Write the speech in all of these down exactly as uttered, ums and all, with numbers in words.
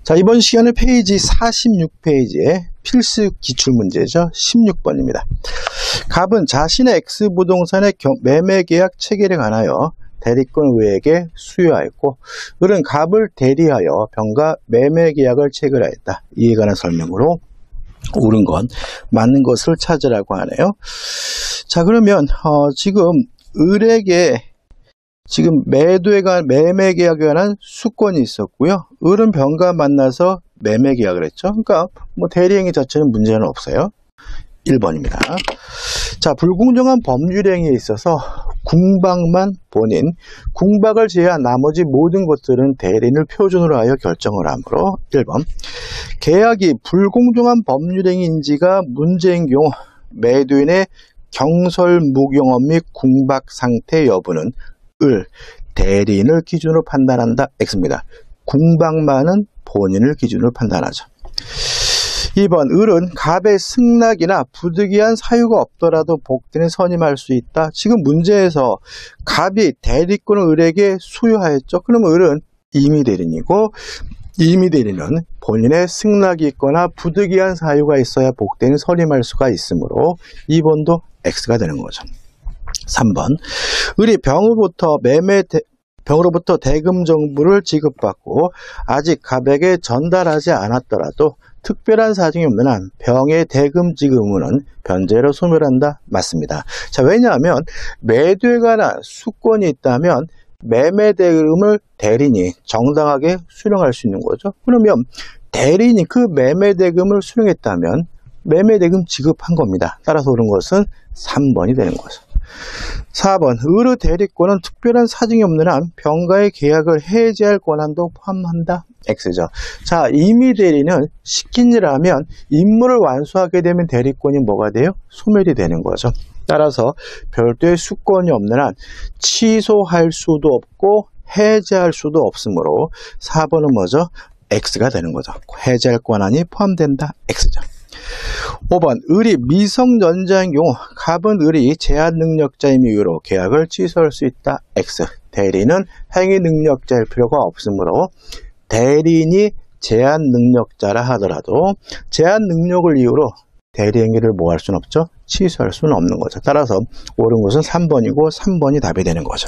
자, 이번 시간은 페이지 사십육 페이지의 필수 기출문제죠. 십육 번입니다. 갑은 자신의 X 부동산의 매매계약 체결에 관하여 대리권 을에게 수여하였고, 을은 갑을 대리하여 병과 매매계약을 체결하였다. 이에 관한 설명으로 옳은 건 맞는 것을 찾으라고 하네요. 자, 그러면 어, 지금 을에게 지금 매도에 관한 매매계약에 관한 수권이 있었고요. 을은 병과 만나서 매매계약을 했죠. 그러니까 뭐 대리행위 자체는 문제는 없어요. 일 번입니다. 자, 불공정한 법률행위에 있어서 궁박만 본인, 궁박을 제외한 나머지 모든 것들은 대리인을 표준으로 하여 결정을 하므로 일 번. 계약이 불공정한 법률행위인지가 문제인 경우 매도인의 경설무경험 및 궁박 상태 여부는 을, 대리인을 기준으로 판단한다. X입니다. 궁박만은 본인을 기준으로 판단하죠. 이 번. 을은 갑의 승낙이나 부득이한 사유가 없더라도 복대는 선임할 수 있다. 지금 문제에서 갑이 대리권을 을에게 수여하였죠. 그러면 을은 임의대리인이고, 임의대리는 본인의 승낙이 있거나 부득이한 사유가 있어야 복대는 선임할 수가 있으므로 이 번도 X가 되는 거죠. 삼 번. 을이 병으로부터 매매 대, 병으로부터 대금 정부를 지급받고 아직 갑에게 전달하지 않았더라도 특별한 사정이 없는 한 병의 대금 지급 의무는 변제로 소멸한다. 맞습니다. 자, 왜냐하면 매도에 관한 수권이 있다면 매매 대금을 대리인이 정당하게 수령할 수 있는 거죠. 그러면 대리인이 그 매매 대금을 수령했다면 매매 대금 지급한 겁니다. 따라서 옳은 것은 삼 번이 되는 거죠. 사 번. 을의 대리권은 특별한 사정이 없는 한 병과의 계약을 해지할 권한도 포함한다. X죠. 자, 임의대리는 시킨 일을 하면 임무를 완수하게 되면 대리권이 뭐가 돼요? 소멸이 되는 거죠. 따라서 별도의 수권이 없는 한 취소할 수도 없고 해지할 수도 없으므로 사 번은 뭐죠? X가 되는 거죠. 해지할 권한이 포함된다. X죠. 오 번. 을이 미성년자인 경우 갑은 을이 제한 능력자인 이유로 계약을 취소할 수 있다. X. 대리인은 행위 능력자일 필요가 없으므로 대리인이 제한 능력자라 하더라도 제한 능력을 이유로 대리행위를 뭐 할 수는 없죠? 취소할 수는 없는 거죠. 따라서 옳은 것은 삼 번이고 삼 번이 답이 되는 거죠.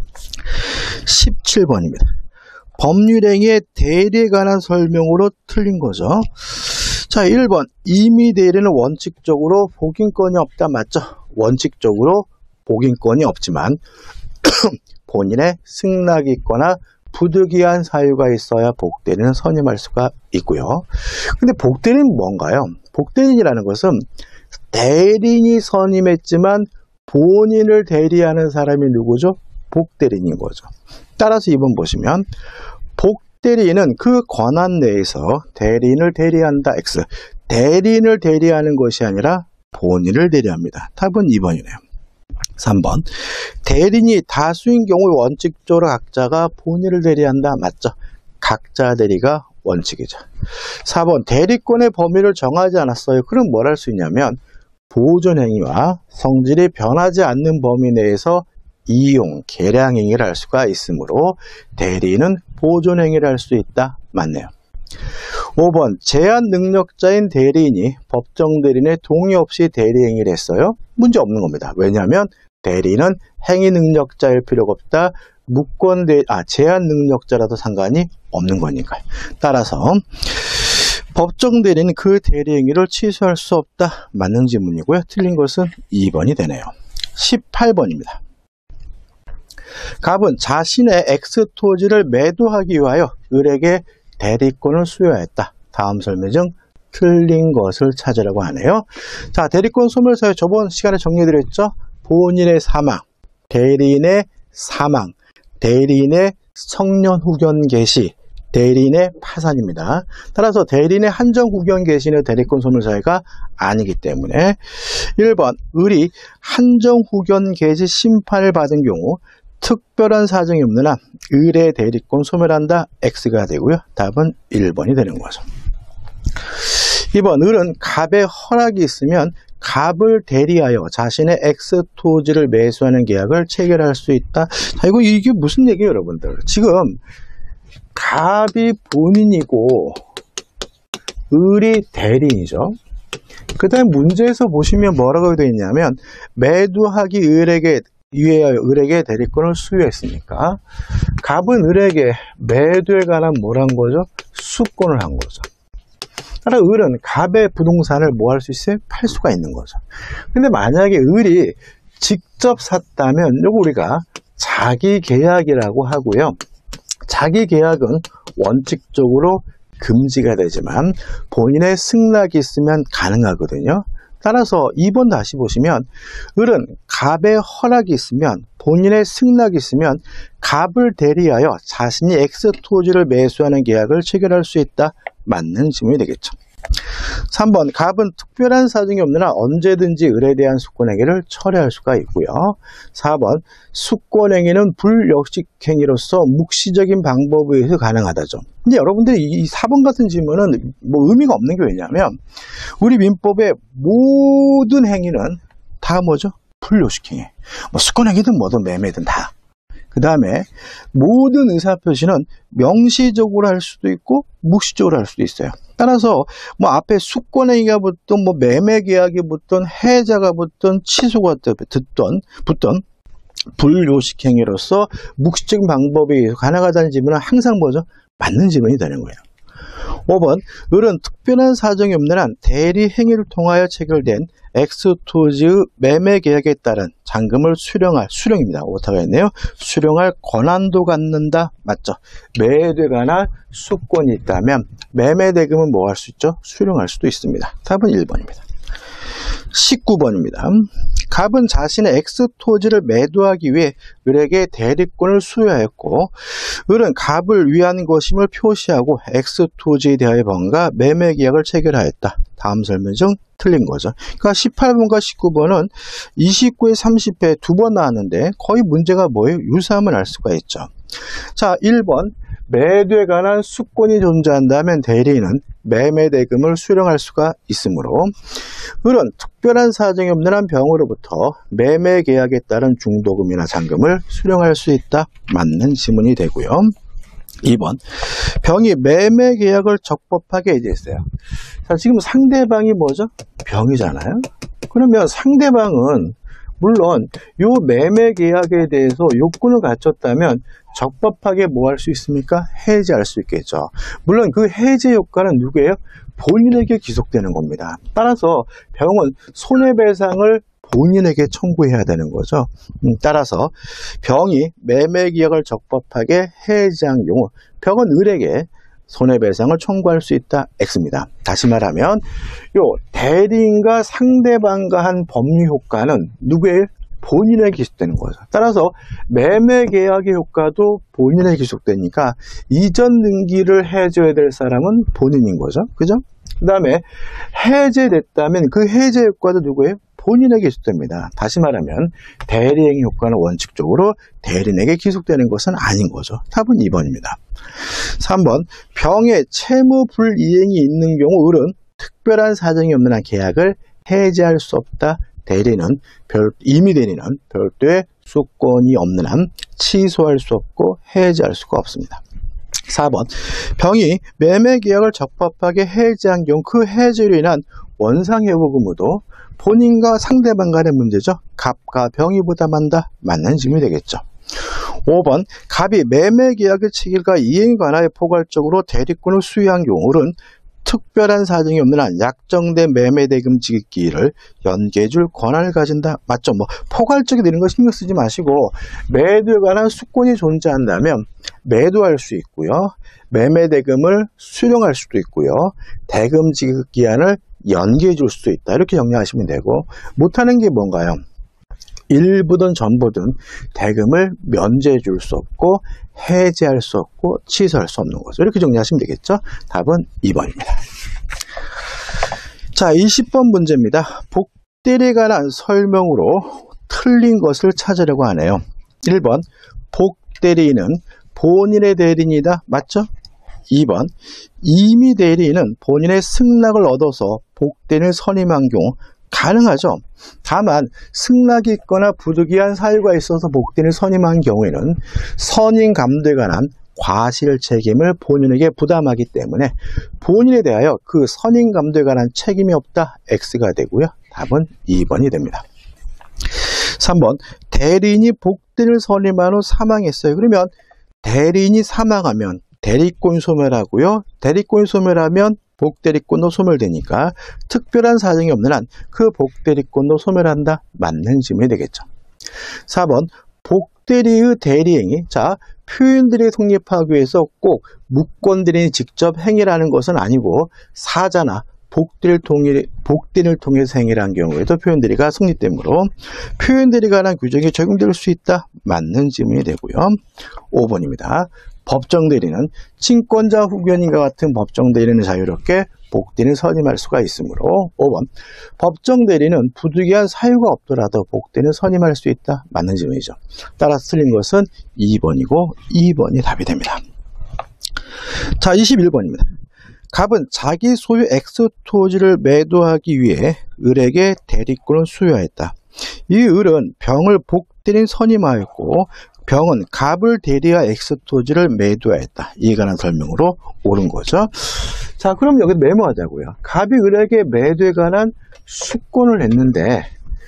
십칠 번입니다. 법률행위의 대리에 관한 설명으로 틀린 거죠. 자, 일 번. 임의대리는 원칙적으로 복인권이 없다. 맞죠? 원칙적으로 복인권이 없지만 본인의 승낙이 있거나 부득이한 사유가 있어야 복대리는 선임할 수가 있고요. 근데 복대리는 뭔가요? 복대리인이라는 것은 대리인이 선임했지만 본인을 대리하는 사람이 누구죠? 복대리인인 거죠. 따라서 이 번 보시면 복대리인은 그 권한 내에서 대리인을 대리한다. X. 대리인을 대리하는 것이 아니라 본인을 대리합니다. 답은 이 번이네요. 삼 번. 대리인이 다수인 경우 원칙적으로 각자가 본인을 대리한다. 맞죠? 각자 대리가 원칙이죠. 사 번. 대리권의 범위를 정하지 않았어요. 그럼 뭘 할 수 있냐면 보존행위와 성질이 변하지 않는 범위 내에서 이용, 계량행위를 할 수가 있으므로 대리인은 보존행위를 할 수 있다. 맞네요. 오 번. 제한 능력자인 대리인이 법정 대리인의 동의 없이 대리행위를 했어요. 문제 없는 겁니다. 왜냐하면 대리인은 행위 능력자일 필요가 없다. 무권 대, 아, 제한 능력자라도 상관이 없는 거니까요. 따라서 법정 대리인은 그 대리행위를 취소할 수 없다. 맞는 질문이고요. 틀린 것은 이 번이 되네요. 십팔 번입니다. 갑은 자신의 X 토지를 매도하기 위하여 을에게 대리권을 수여했다. 다음 설명 중 틀린 것을 찾으라고 하네요. 자, 대리권 소멸사유 저번 시간에 정리해드렸죠. 본인의 사망, 대리인의 사망, 대리인의 성년 후견 개시, 대리인의 파산입니다. 따라서 대리인의 한정 후견 개시는 대리권 소멸사유가 아니기 때문에 일 번. 을이 한정 후견 개시 심판을 받은 경우 특별한 사정이 없는 한 을의 대리권 소멸한다. X가 되고요. 답은 일 번이 되는 거죠. 이 번. 을은 갑의 허락이 있으면 갑을 대리하여 자신의 X 토지를 매수하는 계약을 체결할 수 있다. 자, 이거 이게 무슨 얘기예요, 여러분들? 지금 갑이 본인이고 을이 대리인이죠. 그 다음에 문제에서 보시면 뭐라고 되어 있냐면 매도하기 을에게 위하여 을에게 대리권을 수여했으니까 갑은 을에게 매도에 관한 뭘 한 거죠? 수권을 한 거죠. 따라 을은 갑의 부동산을 뭐 할 수 있어요? 팔 수가 있는 거죠. 근데 만약에 을이 직접 샀다면 요거 우리가 자기 계약이라고 하고요. 자기 계약은 원칙적으로 금지가 되지만 본인의 승낙이 있으면 가능하거든요. 따라서 이 번 다시 보시면 을은 갑의 허락이 있으면 본인의 승낙이 있으면 갑을 대리하여 자신이 X 토지를 매수하는 계약을 체결할 수 있다. 맞는 질문이 되겠죠. 삼 번 갑은 특별한 사정이 없는 한 언제든지 을에 대한 수권행위를 철회할 수가 있고요. 사 번 수권행위는 불역식행위로서 묵시적인 방법에 의해서 가능하다죠. 근데 여러분들이 이 사 번 같은 질문은 뭐 의미가 없는 게 왜냐하면 우리 민법의 모든 행위는 다 뭐죠? 불요식행위. 뭐 수권행위든 뭐든 매매든 다. 그 다음에 모든 의사표시는 명시적으로 할 수도 있고 묵시적으로 할 수도 있어요. 따라서 뭐 앞에 수권행위가 붙든 뭐 매매계약이 붙든 해자가 붙든 취소가 붙든 붙든 불요식행위로서 묵시적인 방법이 가능하다는 질문은 항상 뭐죠? 맞는 질문이 되는 거예요. 오 번 을은 특별한 사정이 없는 한 대리 행위를 통하여 체결된 X토지의 매매계약에 따른 잔금을 수령할, 수령입니다. 오타가 있네요. 수령할 권한도 갖는다. 맞죠? 매도에 관한 수권이 있다면 매매대금은 뭐 할 수 있죠? 수령할 수도 있습니다. 답은 일 번입니다. 십구 번입니다. 갑은 자신의 X토지를 매도하기 위해 을에게 대리권을 수여했고 을은 갑을 위한 것임을 표시하고 X토지에 대하여 뭔가 매매계약을 체결하였다. 다음 설명 중 틀린 거죠. 그러니까 십팔 번과 십구 번은 이십구에 삼십에 두 번 나왔는데 거의 문제가 뭐예요? 유사함을 알 수가 있죠. 자, 일 번 매도에 관한 수권이 존재한다면 대리인은 매매대금을 수령할 수가 있으므로 을은 특별한 사정이 없는 한 병으로부터 매매계약에 따른 중도금이나 잔금을 수령할 수 있다. 맞는 지문이 되고요. 이 번 병이 매매계약을 적법하게 해제했어요. 자, 지금 상대방이 뭐죠? 병이잖아요. 그러면 상대방은 물론 요 매매계약에 대해서 요건을 갖췄다면 적법하게 뭐 할 수 있습니까? 해제할 수 있겠죠. 물론 그 해제 효과는 누구예요? 본인에게 기속되는 겁니다. 따라서 병은 손해배상을 본인에게 청구해야 되는 거죠. 음, 따라서 병이 매매계약을 적법하게 해제한 경우 병은 을에게 손해배상을 청구할 수 있다. X입니다. 다시 말하면 요 대리인과 상대방과 한 법률 효과는 누구의? 본인에게 기속되는 거죠. 따라서 매매계약의 효과도 본인에게 기속되니까 이전 등기를 해줘야 될 사람은 본인인 거죠. 그죠? 그 다음에 해제됐다면 그 해제 효과도 누구예요? 본인에게 기속됩니다. 다시 말하면 대리행위 효과는 원칙적으로 대리인에게 기속되는 것은 아닌 거죠. 답은 이 번입니다. 삼 번 병에 채무 불이행이 있는 경우 을은 특별한 사정이 없는 한 계약을 해제할 수 없다. 대리는 별, 이미 대리는 별도의 수권이 없는 한 취소할 수 없고 해제할 수가 없습니다. 사 번 병이 매매계약을 적법하게 해제한 경우 그 해제로 인한 원상회복 의무도 본인과 상대방 간의 문제죠. 갑과 병이 부담한다. 맞는 질문이 되겠죠. 오 번 갑이 매매계약의 체결과 이행에 관하여 포괄적으로 대리권을 수여한 경우는 특별한 사정이 없는 한 약정된 매매대금 지급기일을 연기해줄 권한을 가진다. 맞죠? 뭐 포괄적이 되는 거 신경 쓰지 마시고 매도에 관한 수권이 존재한다면 매도할 수 있고요. 매매대금을 수령할 수도 있고요. 대금 지급 기한을 연기해줄 수도 있다. 이렇게 정리하시면 되고 못하는 게 뭔가요? 일부든 전부든 대금을 면제해 줄 수 없고 해제할 수 없고 취소할 수 없는 거죠. 이렇게 정리하시면 되겠죠. 답은 이 번입니다. 자, 이십 번 문제입니다. 복대리에 관한 설명으로 틀린 것을 찾으려고 하네요. 일 번 복대리인은 본인의 대리인이다. 맞죠? 이 번 임의 대리인은 본인의 승낙을 얻어서 복대리인을 선임한 경우 가능하죠. 다만 승낙이 있거나 부득이한 사유가 있어서 복대리인을 선임한 경우에는 선임 감독에 관한 과실 책임을 본인에게 부담하기 때문에 본인에 대하여 그 선임감독에 관한 책임이 없다. X가 되고요. 답은 이 번이 됩니다. 삼 번 대리인이 복대를 선임한 후 사망했어요. 그러면 대리인이 사망하면 대리권 소멸하고요. 대리권 소멸하면 복대리권도 소멸되니까 특별한 사정이 없는 한 그 복대리권도 소멸한다. 맞는 질문이 되겠죠. 사 번 복대리의 대리행위. 자, 표현들이 성립하기 위해서 꼭 무권대리인이 직접 행위라는 것은 아니고 사자나 복대를 통해, 복대를 통해서 행위한 경우에도 표현대리가 성립되므로 표현대리에 관한 규정이 적용될 수 있다. 맞는 질문이 되고요. 오 번입니다. 법정대리는 친권자 후견인과 같은 법정대리는 자유롭게 복대를 선임할 수가 있으므로 오 번 법정대리는 부득이한 사유가 없더라도 복대를 선임할 수 있다. 맞는 질문이죠. 따라서 틀린 것은 이 번이고 이 번이 답이 됩니다. 자, 이십일 번입니다. 갑은 자기 소유 X 토지를 매도하기 위해 을에게 대리권을 수여했다. 이 을은 병을 복대리인 선임하였고 병은 갑을 대리하 X 토지를 매도하였다. 이에 관한 설명으로 옳은 거죠. 자, 그럼 여기 메모하자고요. 갑이 을에게 매도에 관한 수권을 했는데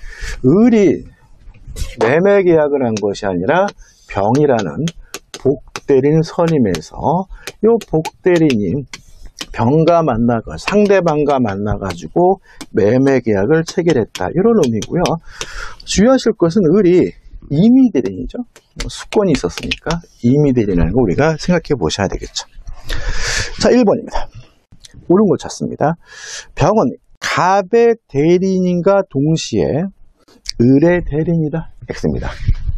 을이 매매 계약을 한 것이 아니라 병이라는 복대리인 선임해서 이 복대리인 병과 만나가 상대방과 만나가지고 매매 계약을 체결했다. 이런 의미고요. 주의하실 것은 을이 임의대리인이죠. 수권이 있었으니까 임의대리라는 거 우리가 생각해 보셔야 되겠죠. 자, 일 번입니다. 옳은 걸 찾습니다. 병은 갑의 대리인과 동시에 을의 대리인이다. X입니다.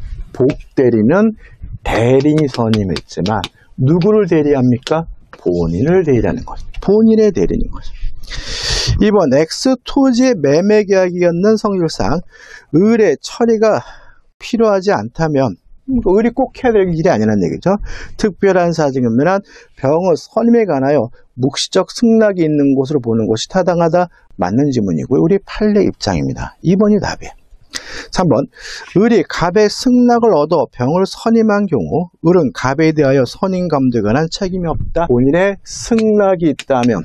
복대리는 대리인이 선임했지만 누구를 대리합니까? 본인을 대리하는 거죠. 본인의 대리인 거죠. 이 번 X 토지의 매매 계약이었는 성질상 을의 처리가 필요하지 않다면 을이 꼭 해야 될 일이 아니라는 얘기죠. 특별한 사정이 없는 한 병의 선임에 관하여 묵시적 승낙이 있는 곳으로 보는 것이 타당하다. 맞는 질문이고요. 우리 판례 입장입니다. 이 번이 답이에요. 삼 번 을이 갑의 승낙을 얻어 병을 선임한 경우 을은 갑에 대하여 선임감독에 관한 책임이 없다. 본인의 승낙이 있다면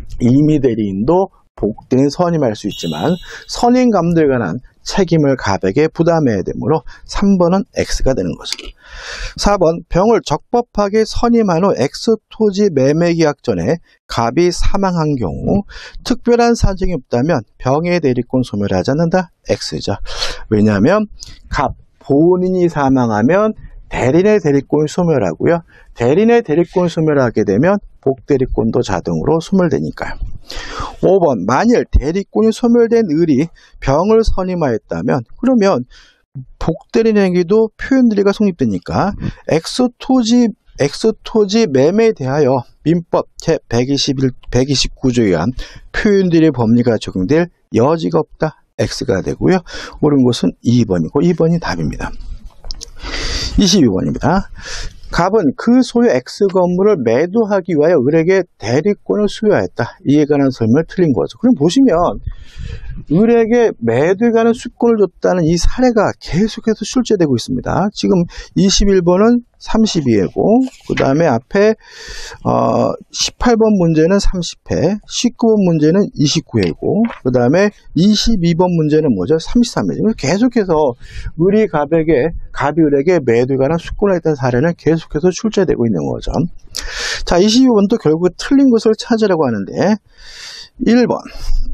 임의대리인도 복대리인 선임할 수 있지만 선임감독에 관한 책임을 갑에게 부담해야 되므로 삼 번은 X가 되는 거죠. 사 번 병을 적법하게 선임한 후 X 토지 매매 계약 전에 갑이 사망한 경우 특별한 사정이 없다면 병의 대리권 소멸하지 않는다. X죠. 왜냐하면 갑 본인이 사망하면 대리인의 대리권이 소멸하고요. 대리인의 대리권이 소멸하게 되면 복대리권도 자동으로 소멸되니까요. 오 번 만일 대리권이 소멸된 을이 병을 선임하였다면 그러면 복대리인 행위도 표현대리가 성립되니까 X토지 X토지 매매에 대하여 민법 제백이십일, 백이십구 조에 의한 표현대리 법리가 적용될 여지가 없다. X가 되고요. 옳은 것은 이 번이고 이 번이 답입니다. 이십이 번입니다. 갑은 그 소유 X 건물을 매도하기 위하여 을에게 대리권을 수여했다. 이에 관한 설명을 틀린 거죠. 그럼 보시면 을에게 매도에 관한 수권을 줬다는 이 사례가 계속해서 출제되고 있습니다. 지금 이십일 번은 삼십이 회고 그 다음에 앞에 어, 십팔 번 문제는 삼십 회, 십구 번 문제는 이십구 회고 그 다음에 이십이 번 문제는 뭐죠? 삼십삼 회죠. 계속해서 을이 갑에게 갑이 을에게 매도에 관한 수권을 했던 사례는 계속해서 출제되고 있는 거죠. 자, 이십이 번도 결국 틀린 것을 찾으려고 하는데 일 번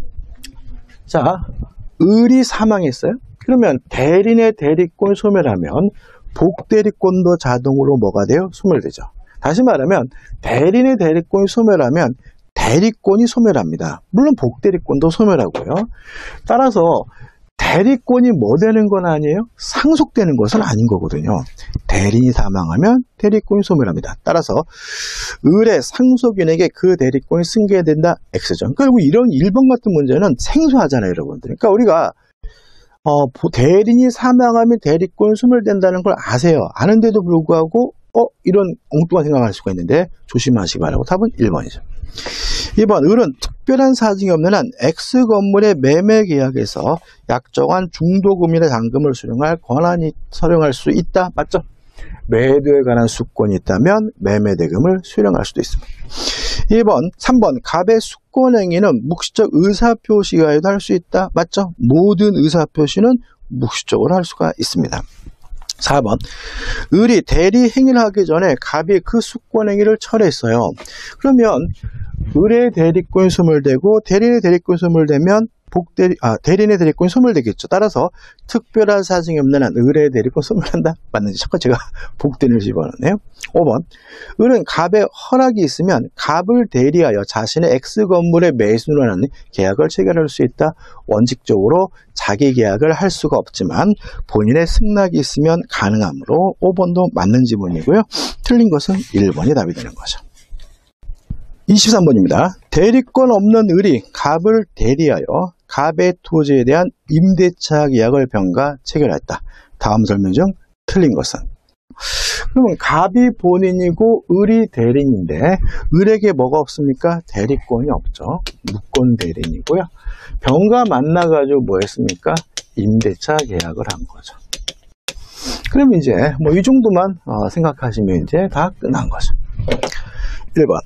자, 을이 사망했어요. 그러면 대리인의 대리권 소멸하면 복대리권도 자동으로 뭐가 돼요? 소멸되죠. 다시 말하면 대리인의 대리권이 소멸하면 대리권이 소멸합니다. 물론 복대리권도 소멸하고요. 따라서 대리권이 뭐 되는 건 아니에요? 상속되는 것은 아닌 거거든요. 대리인이 사망하면 대리권이 소멸합니다. 따라서 을의 상속인에게 그 대리권이 승계된다. X죠. 그리고 이런 일 번 같은 문제는 생소하잖아요, 여러분들. 그러니까 우리가 어, 대리인이 사망하면 대리권이 소멸된다는 걸 아세요. 아는데도 불구하고 어 이런 엉뚱한 생각을 할 수가 있는데 조심하시기 바라고. 답은 일 번이죠. 이 번 을은 특별한 사정이 없는 한 X 건물의 매매 계약에서 약정한 중도금이나 잔금을 수령할 권한이 서령할 수 있다. 맞죠? 매도에 관한 수권이 있다면 매매대금을 수령할 수도 있습니다. 일 번, 삼 번 갑의 수권행위는 묵시적 의사표시가에도 할 수 있다. 맞죠? 모든 의사표시는 묵시적으로 할 수가 있습니다. 사 번 을이 대리 행위를 하기 전에 갑이 그 수권 행위를 철회했어요. 그러면 을의 대리권이 소멸되고 대리인의 대리권이 소멸되면 복대리, 아, 대리인의 대리권이 소멸되겠죠. 따라서 특별한 사정이 없는 한 을의 대리권 소멸한다? 맞는지 자꾸 제가 복대리를 집어넣네요. 오 번 을은 갑의 허락이 있으면 갑을 대리하여 자신의 X 건물의 매수를 하는 계약을 체결할 수 있다. 원칙적으로 자기 계약을 할 수가 없지만 본인의 승낙이 있으면 가능하므로 오 번도 맞는 지문이고요. 틀린 것은 일 번이 답이 되는 거죠. 이십삼 번입니다. 대리권 없는 을이 갑을 대리하여 갑의 토지에 대한 임대차 계약을 병가 체결했다. 다음 설명 중 틀린 것은? 그러면 갑이 본인이고 을이 대리인인데 을에게 뭐가 없습니까? 대리권이 없죠. 무권 대리인이고요. 병가 만나가지고 뭐 했습니까? 임대차 계약을 한 거죠. 그럼 이제 뭐 이 정도만 어, 생각하시면 이제 다 끝난 거죠. 일 번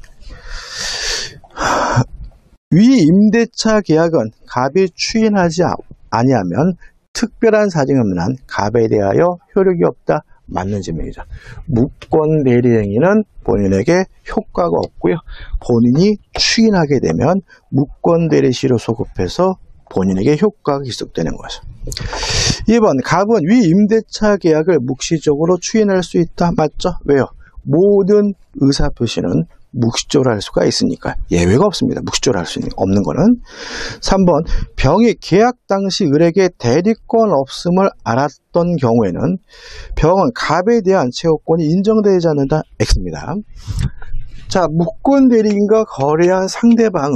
위 임대차 계약은 갑이 추인하지 아니하면 특별한 사정이 없는 한 갑에 대하여 효력이 없다. 맞는 지명이죠. 무권 대리행위는 본인에게 효과가 없고요. 본인이 추인하게 되면 무권 대리시로 소급해서 본인에게 효과가 지속되는 거죠. 이 번 갑은 위 임대차 계약을 묵시적으로 추인할 수 있다. 맞죠? 왜요? 모든 의사표시는 묵시적으로 할 수가 있으니까 예외가 없습니다. 묵시적으로 할 수 없는 거는. 삼 번 병이 계약 당시 을에게 대리권 없음을 알았던 경우에는 병은 갑에 대한 채권이 인정되지 않는다. X입니다. 자, 무권 대리인과 거래한 상대방은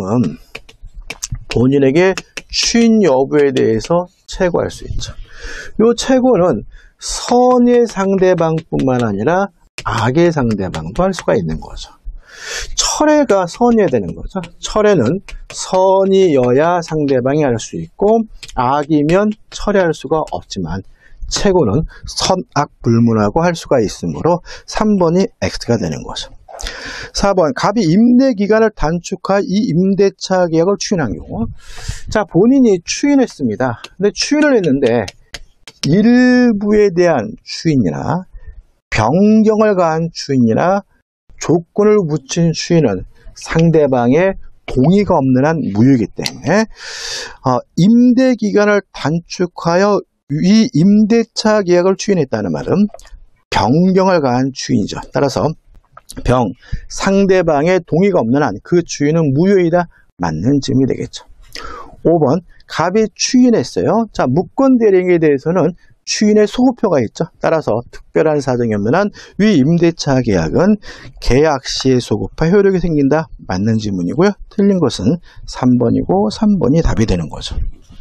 본인에게 추인 여부에 대해서 채고할 수 있죠. 이 채고는 선의 상대방뿐만 아니라 악의 상대방도 할 수가 있는 거죠. 철회가 선이어야 되는 거죠. 철회는 선이어야 상대방이 할 수 있고 악이면 철회할 수가 없지만 채고는 선악 불문하고 할 수가 있으므로 삼 번이 X가 되는 거죠. 사 번 갑이 임대기간을 단축하여 이 임대차 계약을 추인한 경우, 자 본인이 추인했습니다. 근데 추인을 했는데 일부에 대한 추인이나 변경을 가한 추인이나 조건을 붙인 추인은 상대방의 동의가 없는 한 무효이기 때문에 어, 임대기간을 단축하여 이 임대차 계약을 추인했다는 말은 변경을 가한 추인이죠. 따라서 병, 상대방의 동의가 없는 한 그 추인은 무효이다. 맞는 질문이 되겠죠. 오 번 갑이 추인했어요. 자, 무권 대리행위에 대해서는 추인의 소급표가 있죠. 따라서 특별한 사정이 없는 한 위 임대차 계약은 계약 시에 소급화 효력이 생긴다. 맞는 질문이고요. 틀린 것은 삼 번이고 삼 번이 답이 되는 거죠.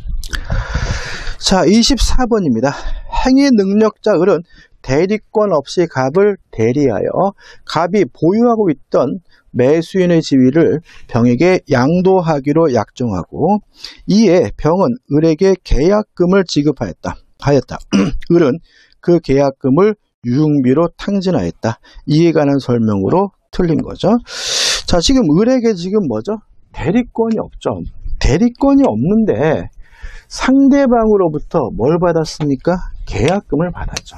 자, 이십사 번입니다. 행위 능력자 을은 대리권 없이 갑을 대리하여 갑이 보유하고 있던 매수인의 지위를 병에게 양도하기로 약정하고 이에 병은 을에게 계약금을 지급하였다. 하였다. 을은 그 계약금을 유흥비로 탕진하였다. 이에 관한 설명으로 틀린 거죠. 자, 지금 을에게 지금 뭐죠? 대리권이 없죠. 대리권이 없는데 상대방으로부터 뭘 받았습니까? 계약금을 받았죠.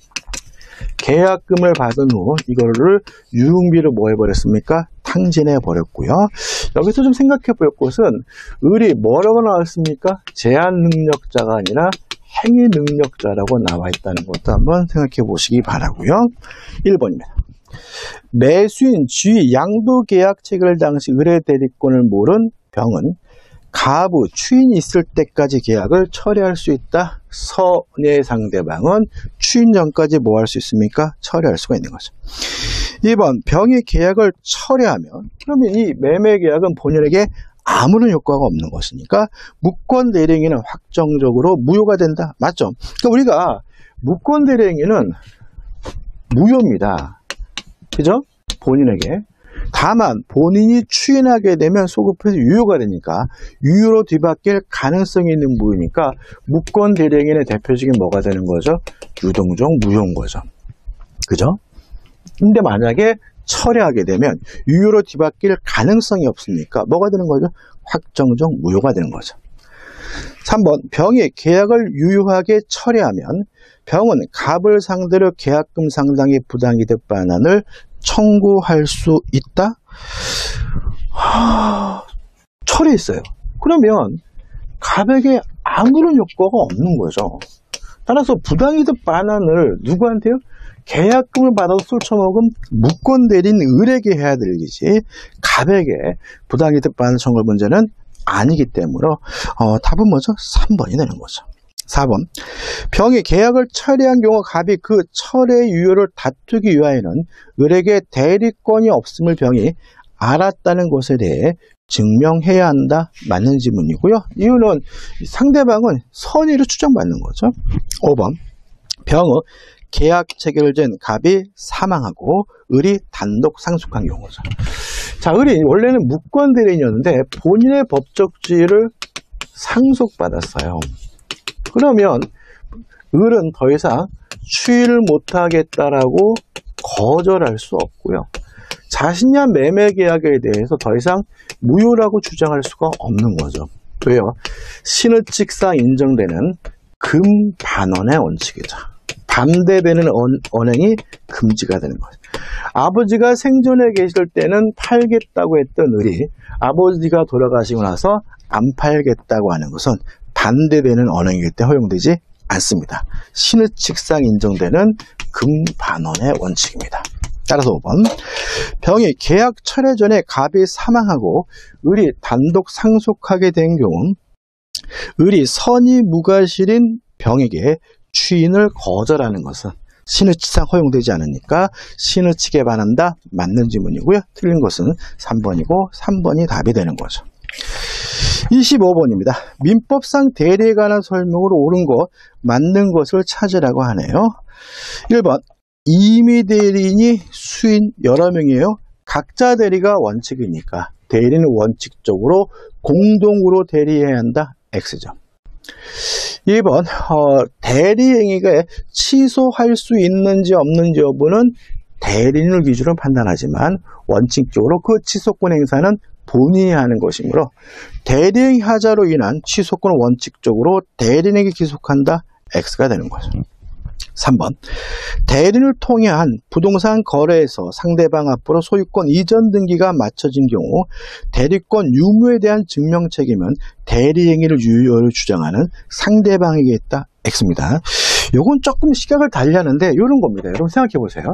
계약금을 받은 후 이거를 유흥비로 뭐 해버렸습니까? 탕진해 버렸고요. 여기서 좀 생각해 볼 것은 을이 뭐라고 나왔습니까? 제한 능력자가 아니라 행위 능력자라고 나와 있다는 것도 한번 생각해 보시기 바라고요. 일 번입니다. 매수인 지위 양도 계약 체결 당시 을의 대리권을 모른 병은 가부 추인이 있을 때까지 계약을 철회할 수 있다. 선의 상대방은 추인 전까지 뭐 할 수 있습니까? 철회할 수가 있는 거죠. 이 번 병이 계약을 철회하면 그러면 이 매매 계약은 본인에게 아무런 효과가 없는 것이니까 무권 대리행위는 확정적으로 무효가 된다. 맞죠? 그러니까 우리가 무권 대리행위는 무효입니다. 그죠? 본인에게. 다만 본인이 추인하게 되면 소급해서 유효가 되니까 유효로 뒤바뀔 가능성이 있는 무효니까 무권 대리행위의 대표적인 뭐가 되는 거죠? 유동적 무효인 거죠. 그죠? 근데 만약에 철회하게 되면 유효로 뒤바뀔 가능성이 없으니까 뭐가 되는 거죠? 확정적 무효가 되는 거죠. 삼 번 병이 계약을 유효하게 철회하면 병은 갑을 상대로 계약금 상당의 부당이득 반환을 청구할 수 있다? 하... 철회했어요. 그러면 갑에게 아무런 효과가 없는 거죠. 따라서 부당이득 반환을 누구한테요? 계약금을 받아서 술 처먹은 무권대리인 을에게 해야 될 일이지 갑에게 부당이득 반환 청구 문제는 아니기 때문에 어, 답은 뭐죠? 삼 번이 되는 거죠. 사 번 병이 계약을 철회한 경우 갑이 그 철회 유효를 다투기 위하여는 을에게 대리권이 없음을 병이 알았다는 것에 대해 증명해야 한다. 맞는 지문이고요. 이유는 상대방은 선의로 추정받는 거죠. 오 번 병의 계약 체결된 갑이 사망하고 을이 단독 상속한 경우죠. 자, 을이 원래는 무권대리인이었는데 본인의 법적 지위를 상속받았어요. 그러면 을은 더 이상 추이를 못하겠다라고 거절할 수 없고요. 자신이 한 매매 계약에 대해서 더 이상 무효라고 주장할 수가 없는 거죠. 왜요? 신의칙상 인정되는 금반원의 원칙이죠. 반대되는 언행이 금지가 되는 거죠. 아버지가 생전에 계실 때는 팔겠다고 했던 을이 아버지가 돌아가시고 나서 안 팔겠다고 하는 것은 반대되는 언행이기 때문에 허용되지 않습니다. 신의칙상 인정되는 금반원의 원칙입니다. 따라서 오 번 병이 계약 철회 전에 갑이 사망하고 을이 단독 상속하게 된 경우 을이 선의 무과실인 병에게 추인을 거절하는 것은 신의칙상 허용되지 않으니까 신의칙에 반한다. 맞는 지문이고요. 틀린 것은 삼 번이고 삼 번이 답이 되는 거죠. 이십오 번입니다. 민법상 대리에 관한 설명으로 옳은 것, 맞는 것을 찾으라고 하네요. 일 번 임의 대리인이 수인 여러 명이에요. 각자 대리가 원칙이니까 대리는 원칙적으로 공동으로 대리해야 한다. X죠. 이 번 어, 대리행위가 취소할 수 있는지 없는지 여부는 대리인을 기준으로 판단하지만 원칙적으로 그 취소권 행사는 본인이 하는 것이므로 대리행위 하자로 인한 취소권을 원칙적으로 대리인에게 기속한다. X가 되는 거죠. 삼 번 대리인을 통해 한 부동산 거래에서 상대방 앞으로 소유권 이전 등기가 맞춰진 경우 대리권 유무에 대한 증명 책임은 대리행위를 유효로 주장하는 상대방에게 있다. X입니다. 요건 조금 시각을 달리하는데 이런 겁니다. 여러분 생각해 보세요.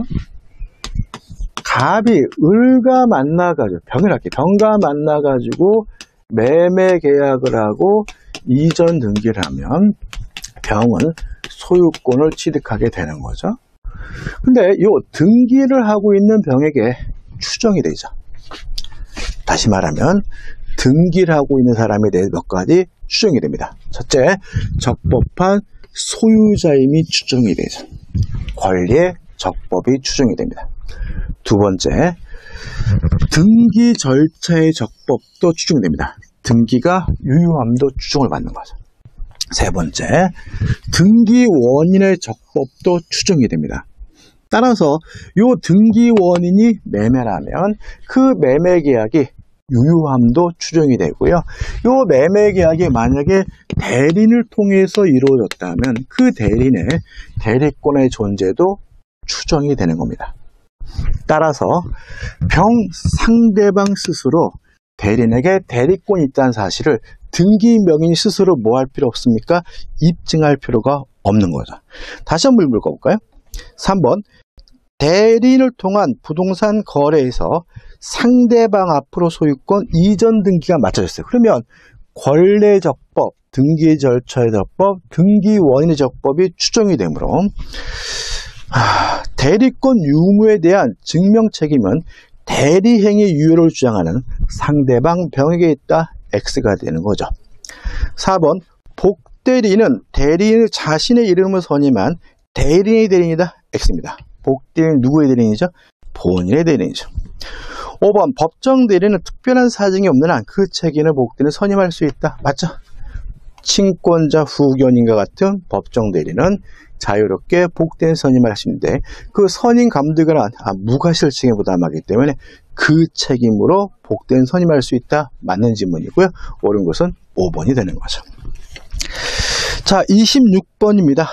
갑이 을과 만나가지고 병을 할게요. 병과 만나가지고 매매 계약을 하고 이전 등기를 하면 병은 소유권을 취득하게 되는 거죠. 근데 이 등기를 하고 있는 병에게 추정이 되죠. 다시 말하면 등기를 하고 있는 사람에 대해 몇 가지 추정이 됩니다. 첫째, 적법한 소유자임이 추정이 되죠. 권리의 적법이 추정이 됩니다. 두 번째, 등기 절차의 적법도 추정됩니다. 등기가 유효함도 추정을 받는 거죠. 세 번째, 등기 원인의 적법도 추정이 됩니다. 따라서 이 등기 원인이 매매라면 그 매매 계약이 유효함도 추정이 되고요. 이 매매 계약이 만약에 대리인을 통해서 이루어졌다면 그 대리인의 대리권의 존재도 추정이 되는 겁니다. 따라서 병 상대방 스스로 대리인에게 대리권이 있다는 사실을 등기 명의 스스로 뭐 할 필요 없습니까? 입증할 필요가 없는 거죠. 다시 한번 읽어볼까요? 삼 번 대리인을 통한 부동산 거래에서 상대방 앞으로 소유권 이전 등기가 맞춰졌어요. 그러면 권례 적법, 등기 절차의 적법, 등기 원인의 적법이 추정이 되므로 아, 대리권 유무에 대한 증명 책임은 대리행위 유효를 주장하는 상대방 병에게 있다. X가 되는 거죠. 사 번 복대리인은 대리인 자신의 이름을 선임한 대리인의 대리인이다. X입니다. 복대리인 누구의 대리인이죠? 본인의 대리인이죠. 오 번 법정 대리인은 특별한 사정이 없는 한 그 책임을 복대리인을 선임할 수 있다. 맞죠? 친권자 후견인과 같은 법정 대리는 자유롭게 복된 선임을 하시는데 그 선임 감독은 아, 무과실 책임을 부담하기 때문에 그 책임으로 복된 선임할 수 있다. 맞는 질문이고요. 옳은 것은 오 번이 되는 거죠. 자, 이십육 번입니다.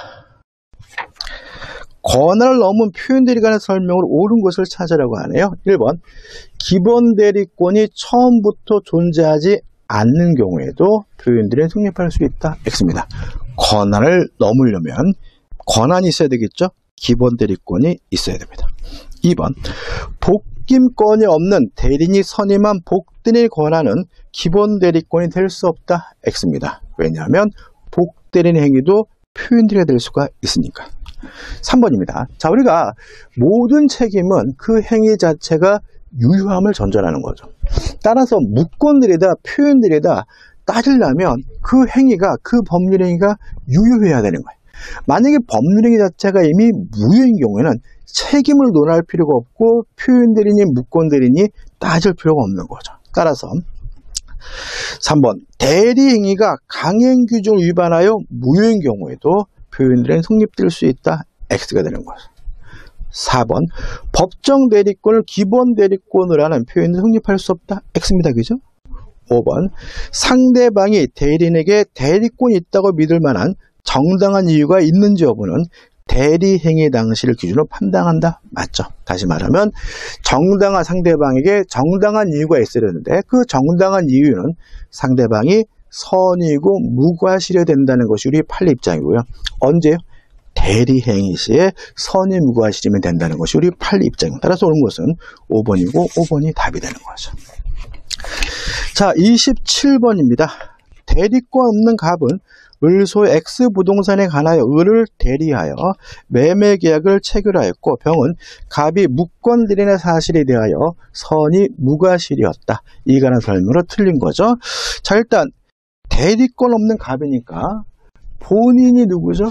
권한을 넘은 표현 대리에 관한 설명으로 옳은 것을 찾으라고 하네요. 일 번 기본 대리권이 처음부터 존재하지 않는 경우에도 표현 대리는 성립할 수 있다. X입니다. 권한을 넘으려면 권한이 있어야 되겠죠. 기본 대리권이 있어야 됩니다. 이 번 복김권이 없는 대리인이 선임한 복대리의 권한은 기본 대리권이 될 수 없다. X입니다. 왜냐하면 복대리의 행위도 표현 대리가 될 수가 있으니까. 삼 번입니다. 자, 우리가 모든 책임은 그 행위 자체가 유효함을 전제하는 거죠. 따라서 무권들이다 표현들이다 따지려면 그 행위가 그 법률 행위가 유효해야 되는 거예요. 만약에 법률 행위 자체가 이미 무효인 경우에는 책임을 논할 필요가 없고 표현들이니 무권들이니 따질 필요가 없는 거죠. 따라서 삼 번 대리 행위가 강행 규정을 위반하여 무효인 경우에도 표현들은 성립될 수 있다. X가 되는 거죠. 사 번 법정 대리권을 기본 대리권으로 하는 표현은 성립할 수 없다. X입니다. 그죠? 오 번 상대방이 대리인에게 대리권이 있다고 믿을 만한 정당한 이유가 있는지 여부는 대리 행위 당시를 기준으로 판단한다. 맞죠? 다시 말하면 정당한 상대방에게 정당한 이유가 있어야 되는데 그 정당한 이유는 상대방이 선이고 무과실해야 된다는 것이 우리 판례 입장이고요. 언제요? 대리 행위 시에 선이 무과실이면 된다는 것이 우리 판례 입장입니다. 따라서 옳은 것은 오 번이고 오 번이 답이 되는 거죠. 자, 이십칠 번입니다. 대리권 없는 갑은 을소의 X 부동산에 관하여 을을 대리하여 매매 계약을 체결하였고 병은 갑이 무권 대리인의 사실에 대하여 선이 무과실이었다. 이 관한 설명으로 틀린 거죠. 자, 일단 대리권 없는 갑이니까 본인이 누구죠?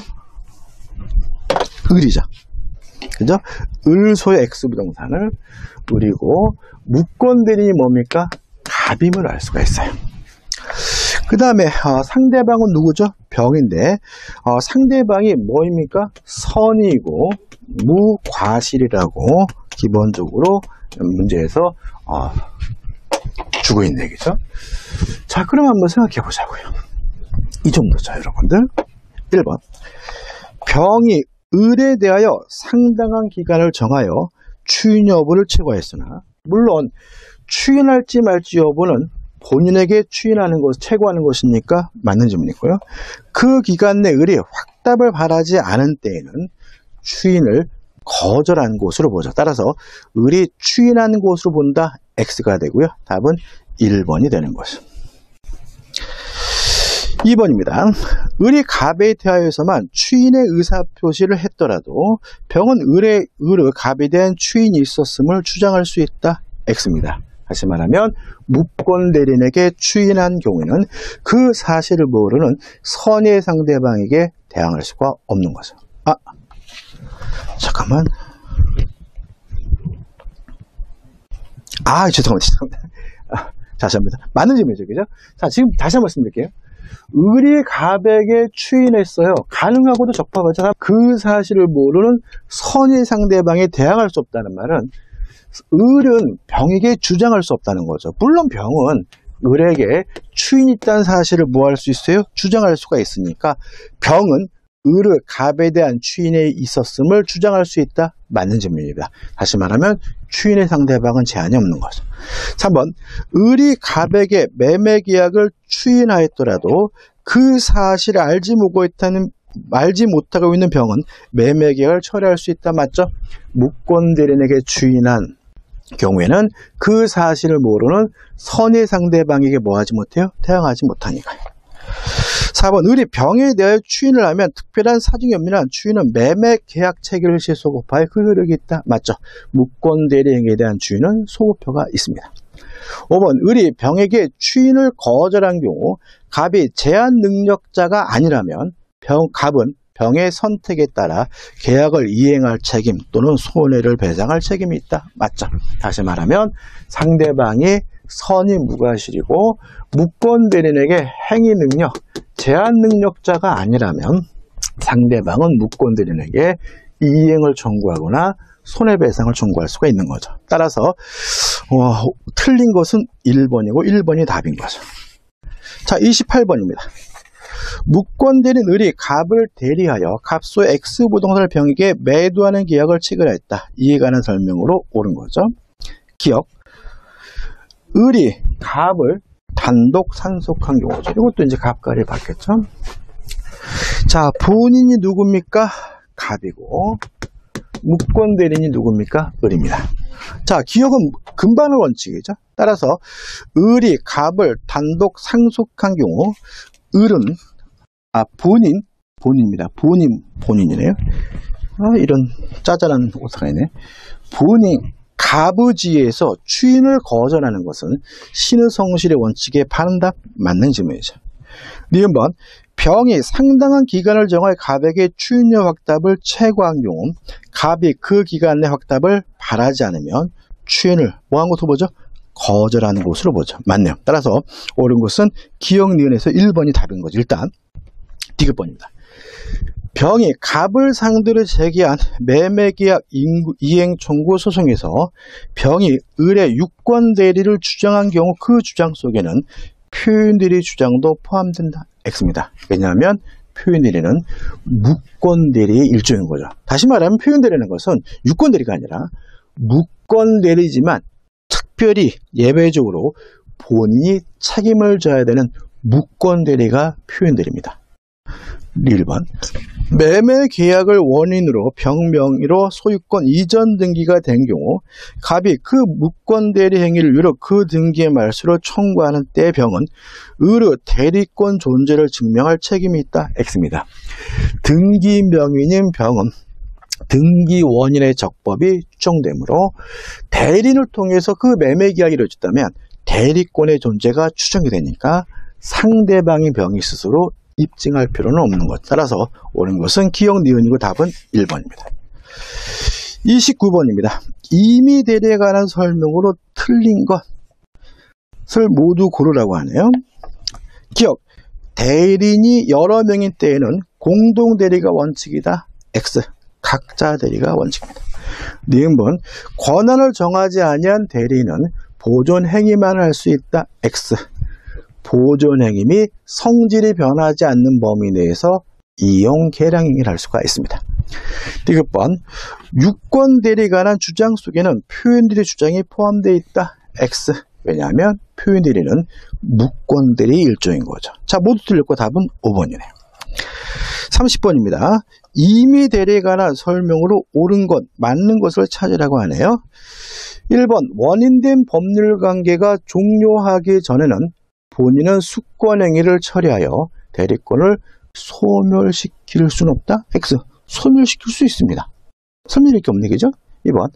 을이죠. 그죠? 을소의 X 부동산을 을이고 무권 대리인이 뭡니까? 갑임을 알 수가 있어요. 그 다음에 어, 상대방은 누구죠? 병인데 어, 상대방이 뭐입니까? 선이고 무과실이라고 기본적으로 문제에서 어, 주고 있는 얘기죠. 자, 그럼 한번 생각해 보자고요. 이 정도죠, 여러분들. 일 번 병이 을에 대하여 상당한 기간을 정하여 추인 여부를 최고했으나 물론 추인할지 말지 여부는 본인에게 추인하는 것, 최고하는 것이니까 맞는 질문이고요. 그 기간 내 을이 확답을 바라지 않은 때에는 추인을 거절한 것으로 보죠. 따라서 을이 추인하는 것으로 본다. X가 되고요. 답은 일 번이 되는 거죠. 이 번입니다. 을이 갑에 대하여서만 추인의 의사표시를 했더라도 병은 을의, 을의 갑에 대한 추인이 있었음을 주장할 수 있다. X입니다. 다시 말하면 무권 대리인에게 추인한 경우에는 그 사실을 모르는 선의 상대방에게 대항할 수가 없는 거죠. 아, 잠깐만. 아, 죄송합니다. 죄송합니다. 아, 다시 한번. 맞는 질문이죠. 그죠? 자, 지금 다시 한번 말씀드릴게요. 을이 갑에게 추인했어요. 가능하고도 적법하죠. 그 사실을 모르는 선의 상대방에 대항할 수 없다는 말은 을은 병에게 주장할 수 없다는 거죠. 물론 병은 을에게 추인이 있다는 사실을 뭐 할 수 있어요? 주장할 수가 있으니까 병은 을을 갑에 대한 추인에 있었음을 주장할 수 있다. 맞는 질문입니다. 다시 말하면 추인의 상대방은 제한이 없는 거죠. 삼 번 을이 갑에게 매매 계약을 추인하였더라도 그 사실을 알지 못하는 알지 못하고 있는 병은 매매 계약을 철회할 수 있다. 맞죠? 무권 대리인에게 추인한 경우에는 그 사실을 모르는 선의 상대방에게 뭐 하지 못해요? 대항하지 못하니까요. 사 번 을이 병에 대하여 추인을 하면 특별한 사정이 없는 한 추인은 매매 계약 체결 시 소급하에 그 효력이 있다. 맞죠? 무권 대리행위에 대한 추인은 소급표가 있습니다. 오 번 을이 병에게 추인을 거절한 경우 갑이 제한 능력자가 아니라면 병, 갑은 병의 선택에 따라 계약을 이행할 책임 또는 손해를 배상할 책임이 있다. 맞죠? 다시 말하면 상대방이 선이 무과실이고 무권 대리인에게 행위 능력, 제한 능력자가 아니라면 상대방은 무권대리인에게 이행을 청구하거나 손해배상을 청구할 수가 있는 거죠. 따라서 어, 틀린 것은 일 번이고 일 번이 답인 거죠. 자, 이십팔 번입니다. 무권대리인 을이 갑을 대리하여 갑소 X 부동산을 병에게 매도하는 계약을 체결했다. 이에 관한 설명으로 옳은 거죠. 기억. 을이 갑을 단독 상속한 경우죠. 이것도 이제 갑과를 받겠죠. 자, 본인이 누굽니까? 갑이고, 무권대리인이 누굽니까? 을입니다. 자, 기억은 금반의 원칙이죠. 따라서 을이 갑을 단독 상속한 경우 을은 아 본인 본인입니다. 본인 본인이네요. 아, 이런 짜잘한 오타가이네. 본인 갑의지에서 추인을 거절하는 것은 신의성실의 원칙에 반한다. 맞는 질문이죠. 니은 번 병이 상당한 기간을 정할 갑에게 추인료 확답을 채고한 경우 갑이 그 기간 내 확답을 바라지 않으면 추인을 뭐한 것으로 보죠? 거절하는 것으로 보죠. 맞네요. 따라서 옳은 것은 기억 니은에서 일 번이 답인 거죠. 일단 디귿번입니다. 병이 갑을 상대로 제기한 매매계약 이행 청구 소송에서 병이 을의 유권대리를 주장한 경우 그 주장 속에는 표현대리 주장도 포함된다. X입니다. 왜냐하면 표현대리는 무권대리의 일종인 거죠. 다시 말하면 표현대리라는 것은 유권대리가 아니라 무권대리지만 특별히 예외적으로 본인이 책임을 져야 되는 무권대리가 표현대리입니다. 일 번 매매 계약을 원인으로 병 명의로 소유권 이전 등기가 된 경우 갑이 그 무권대리 행위를 위로 그 등기의 말소를 청구하는 때 병은 을의 대리권 존재를 증명할 책임이 있다. X입니다. 등기 명의인 병은 등기 원인의 적법이 추정되므로 대리인을 통해서 그 매매 계약이 이루어졌다면 대리권의 존재가 추정이 되니까 상대방의 병이 스스로 입증할 필요는 없는 것. 따라서 옳은 것은 기억 니은이고 답은 일 번입니다. 이십구 번입니다. 임의 대리에 관한 설명으로 틀린 것을 모두 고르라고 하네요. 기억. 대리인이 여러 명인 때에는 공동 대리가 원칙이다. X. 각자 대리가 원칙입니다. 니은 번. 권한을 정하지 아니한 대리인은 보존 행위만 할 수 있다. X. 보존 행위 및 성질이 변하지 않는 범위 내에서 이용 계량 행위를 할 수가 있습니다. 디귿 번. 유권 대리에 관한 주장 속에는 표현 대리 주장이 포함되어 있다. X. 왜냐하면 표현 대리는 무권 대리의 일종인 거죠. 자, 모두 틀렸고 답은 오 번이네요. 삼십 번입니다. 임의 대리에 관한 설명으로 옳은 것, 맞는 것을 찾으라고 하네요. 일 번. 원인된 법률 관계가 종료하기 전에는 본인은 수권행위를 처리하여 대리권을 소멸시킬 수는 없다. X. 소멸시킬 수 있습니다. 설명이 게 없네, 그죠? 이 번.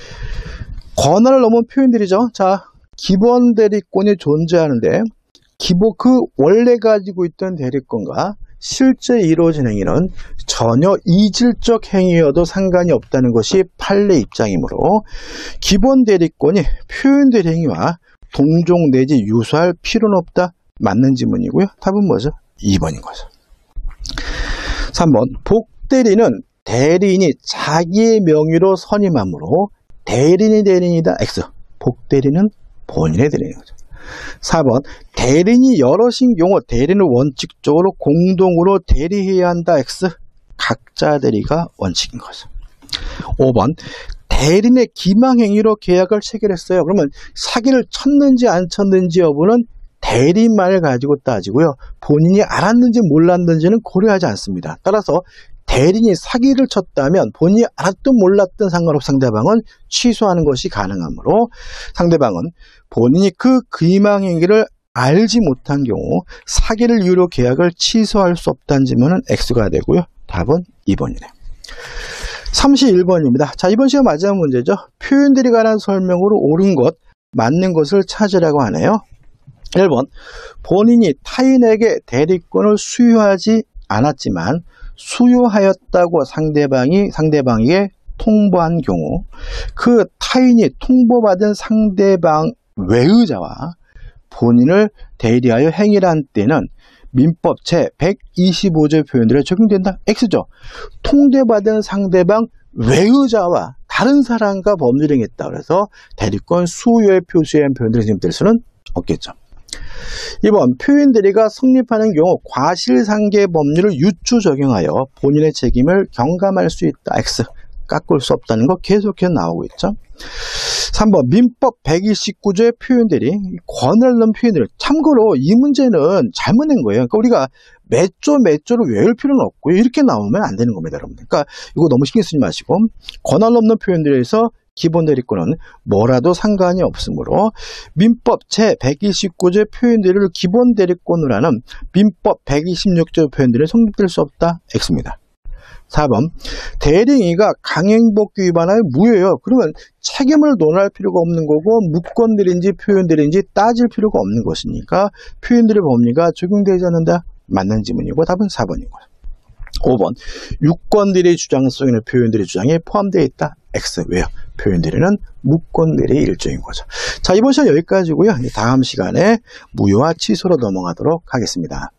권한을 넘은 표현들이죠. 자, 기본 대리권이 존재하는데 기본 그 원래 가지고 있던 대리권과 실제 이루어진 행위는 전혀 이질적 행위여도 상관이 없다는 것이 판례 입장이므로 기본 대리권이 표현 대리 행위와 동종 내지 유사할 필요는 없다. 맞는 지문이고요. 답은 뭐죠? 이 번인 거죠. 삼 번. 복대리는 대리인이 자기의 명의로 선임하므로 대리인이 대리인이다. X. 복대리는 본인의 대리인인 거죠. 사 번. 대리인이 여럿인 경우 대리는 원칙적으로 공동으로 대리해야 한다. X. 각자 대리가 원칙인 거죠. 오 번. 대리인의 기망행위로 계약을 체결했어요. 그러면 사기를 쳤는지 안 쳤는지 여부는 대리인만을 가지고 따지고요. 본인이 알았는지 몰랐는지는 고려하지 않습니다. 따라서 대리인이 사기를 쳤다면 본인이 알았든 몰랐든 상관없이 상대방은 취소하는 것이 가능하므로 상대방은 본인이 그 기망행위를 알지 못한 경우 사기를 이유로 계약을 취소할 수 없다는 질문은 X가 되고요. 답은 이 번이네요. 삼십일 번입니다. 자, 이번 시간 마지막 문제죠. 표현들이 관한 설명으로 옳은 것, 맞는 것을 찾으라고 하네요. 일 번. 본인이 타인에게 대리권을 수여하지 않았지만 수여하였다고 상대방이 상대방에게 통보한 경우 그 타인이 통보받은 상대방 외의자와 본인을 대리하여 행위를 한 때는 민법 제백이십오 조 표현들에 적용된다. X죠. 통대받은 상대방 외의자와 다른 사람과 법률을 행했다. 그래서 대리권 수요의 표시에 의한 표현들이 적용될 수는 없겠죠. 이 번 표현 대리가 성립하는 경우 과실상계 법률을 유추 적용하여 본인의 책임을 경감할 수 있다. X. 깎을 수 없다는 거 계속해서 나오고 있죠. 삼 번 민법 백이십구 조의 표현 대리 권한을 넣은 표현들. 참고로 이 문제는 잘못 낸 거예요. 그러니까 우리가 몇 조 몇 조를 외울 필요는 없고요. 이렇게 나오면 안 되는 겁니다, 여러분. 그러니까 이거 너무 신경 쓰지 마시고 권한 없는 표현들에서 기본 대리권은 뭐라도 상관이 없으므로 민법 제백이십구 조의 표현 대리를 기본 대리권으로 하는 민법 백이십육 조 표현들이 성립될 수 없다. X입니다. 사 번 대리행위가 강행법규 위반하여 무효예요. 그러면 책임을 논할 필요가 없는 거고 무권대리인지 표현대리인지 따질 필요가 없는 것이니까 표현대리 법리가 적용되지 않는다. 맞는 지문이고 답은 사 번이고. 오 번 유권대리 주장성에는 표현대리 주장이 포함되어 있다. X. 왜요? 표현대리는 무권대리의 일종인 거죠. 자, 이번 시간 여기까지고요. 다음 시간에 무효와 취소로 넘어가도록 하겠습니다.